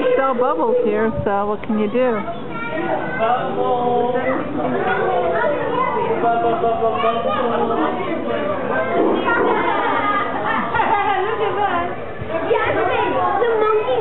don't sell bubbles here, so what can you do? Look at that. Yeah, the monkey